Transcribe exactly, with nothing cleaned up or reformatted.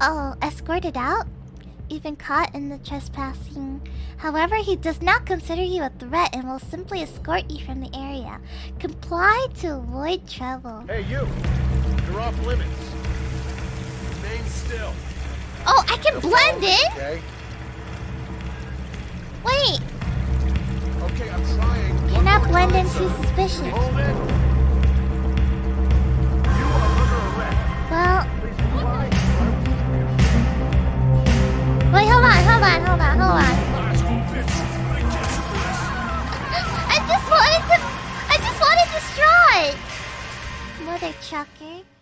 Oh, escorted out? You've been caught in the trespassing. However, he does not consider you a threat and will simply escort you from the area. Comply to avoid trouble. Hey, you! You're off limits. Remain still. Oh, I can blend in? Okay. Wait. Okay, I'm trying. Cannot blend in too suspicious. Hold it. You are under arrest. Well. Wait, hold on, hold on, hold on, hold on. I just wanted to. I just wanted to Strut. Mother trucker.